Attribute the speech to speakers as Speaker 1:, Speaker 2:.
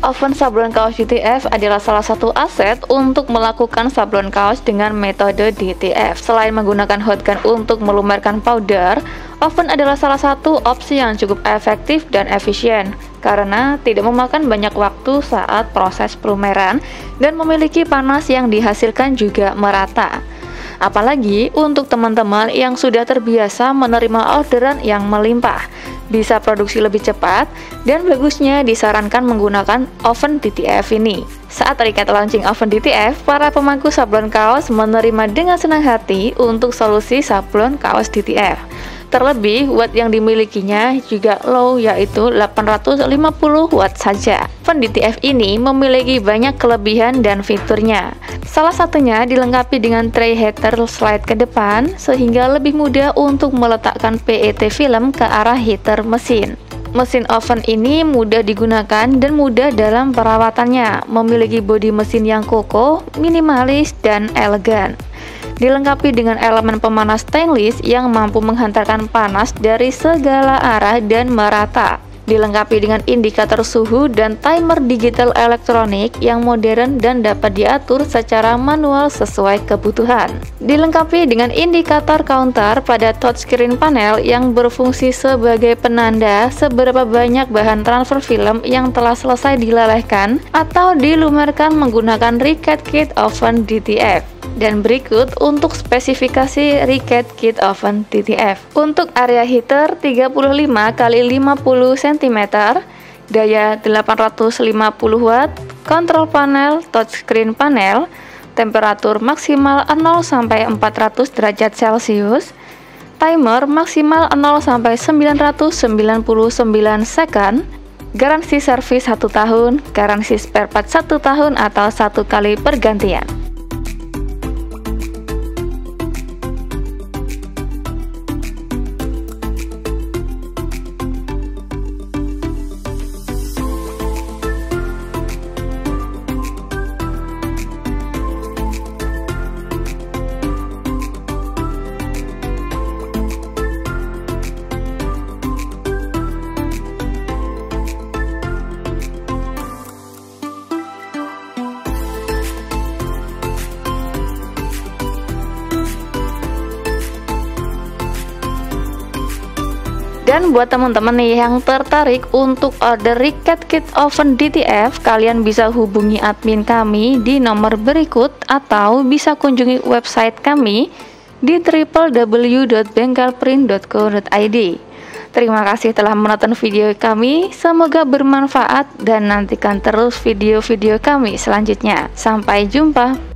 Speaker 1: Oven sablon kaos DTF adalah salah satu aset untuk melakukan sablon kaos dengan metode DTF. Selain menggunakan hot gun untuk melumerkan powder, oven adalah salah satu opsi yang cukup efektif dan efisien karena tidak memakan banyak waktu saat proses pelumeran dan memiliki panas yang dihasilkan juga merata. Apalagi untuk teman-teman yang sudah terbiasa menerima orderan yang melimpah, bisa produksi lebih cepat dan bagusnya disarankan menggunakan oven DTF ini. Saat Riket launching oven DTF, para pemangku sablon kaos menerima dengan senang hati untuk solusi sablon kaos DTF. Terlebih, watt yang dimilikinya juga low, yaitu 850 watt saja. Oven DTF ini memiliki banyak kelebihan dan fiturnya. Salah satunya dilengkapi dengan tray heater slide ke depan, sehingga lebih mudah untuk meletakkan PET film ke arah heater mesin. Mesin oven ini mudah digunakan dan mudah dalam perawatannya, memiliki bodi mesin yang kokoh, minimalis, dan elegan. Dilengkapi dengan elemen pemanas stainless yang mampu menghantarkan panas dari segala arah dan merata. Dilengkapi dengan indikator suhu dan timer digital elektronik yang modern dan dapat diatur secara manual sesuai kebutuhan. Dilengkapi dengan indikator counter pada touchscreen panel yang berfungsi sebagai penanda seberapa banyak bahan transfer film yang telah selesai dilelehkan atau dilumerkan menggunakan Riket Kit Oven DTF. Dan berikut untuk spesifikasi Riket Kit Oven DTF. Untuk area heater 35 x 50 cm, daya 850 watt, kontrol panel, touchscreen panel, temperatur maksimal 0 sampai 400 derajat Celcius, timer maksimal 0 sampai 999 second, garansi servis 1 tahun, garansi spare part 1 tahun atau 1 kali pergantian. Dan buat teman-teman nih yang tertarik untuk order Riket Kit Oven DTF, kalian bisa hubungi admin kami di nomor berikut atau bisa kunjungi website kami di www.bengkelprint.co.id. Terima kasih telah menonton video kami, semoga bermanfaat dan nantikan terus video-video kami selanjutnya. Sampai jumpa.